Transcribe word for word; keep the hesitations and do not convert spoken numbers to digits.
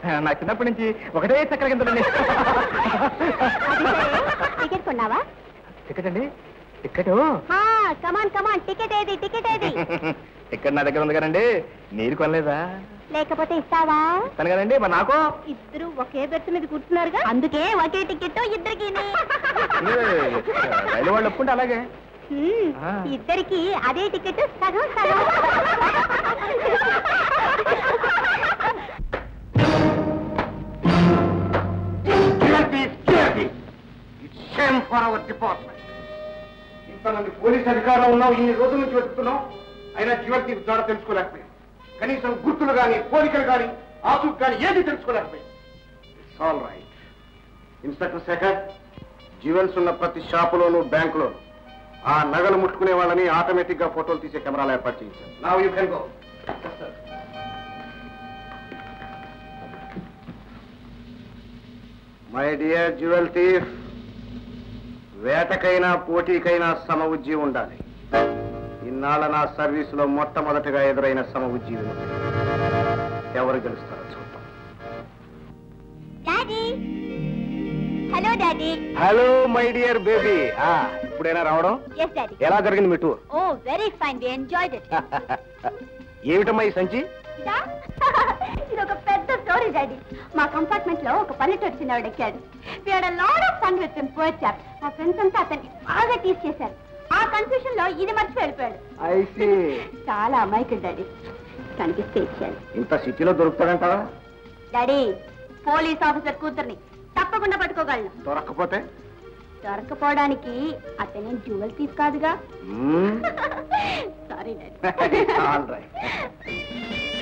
నా చిన్నప్పటి నుంచి ఒకటే చక్కెర గింజలండి. టికెట్ కొన్నావా? టికెట్ అండి? టికెట్? కమాన్ కమాన్, టికెట్ ఏది? టికెట్ ఏది? టికెట్ నా దగ్గర ఉంది కదండి. మీరు కొనలేదా? లేకపోతే ఇస్తావా? ఇస్తాను కదండి. మరి నాకు ఇద్దరు ఒకే బెర్త్ మీద కూర్చున్నారుగా, అందుకే ఒకే టికెట్ ఇద్దరికి. రైలు వాళ్ళు ఒప్పుకుంటే అలాగే. ఇద్దరికి అదే టికెట్, సగం సగం. ఇంతమంది పోలీస్ అధికారులు ఉన్నావు, ఇన్ని రోజుల నుంచి వెతుకుతున్నావు, అయినా జ్యువెల్ తీర్పు ద్వారా తెలుసుకోలేకపోయాం. కనీసం గుర్తులు కానీ పోలికలు కానీ ఆచూకు కానీ ఏది తెలుసుకోలేకపోయాం. It's all right. Inspector Shekhar, jewels ఉన్న ప్రతి షాపులోనూ బ్యాంకులోనూ ఆ నగలు ముట్టుకునే వాళ్ళని ఆటోమేటిక్ గా ఫోటోలు తీసే కెమెరాలు ఏర్పాటు చేయించారు. Now you can go. My dear jewel thief, వేటకైనా పోటీకైనా సమ ఉజ్జీవి ఉండాలి. ఇన్నాళ్ళ నా సర్వీసులో మొట్టమొదటిగా ఎదురైన సమ ఉజ్జీవి ఎవరు గెలుస్తారో చూద్దాం. Daddy, hello daddy. Hello my dear baby. ఇప్పుడైనా రావడం? yes daddy. ఎలా జరిగింది మీ tour? Oh very fine, we enjoyed it. ఏమిటమ్మా ఈ సంచి? ఇది ఒక పెద్ద స్టోరీ డాడీ. మా కంపార్ట్మెంట్ లో ఒక పల్లెటూరు చిన్నవాడు ఎక్కాడు. We had a lot of fun with him. Poor chap. మా ఫ్రెండ్స్ అంతా అతన్ని బాగా టీస్ చేశారు. ఆ కన్ఫ్యూషన్ లో ఇది మర్చి వెళ్ళిపోయాడు. I see. చాలా అమాయకుడు డాడీ. కనిపిస్తే ఇచ్చాను. ఇంత సిటీలో దొరుకుతాడంటావా? డాడీ, పోలీస్ ఆఫీసర్ కూతుర్ని తప్పకుండా పట్టుకోగలను. దొరక్కపోతే? దొరకపోవడానికి అతనే జ్యువెల్ తీసి కాదుగా. Sorry daddy. All right.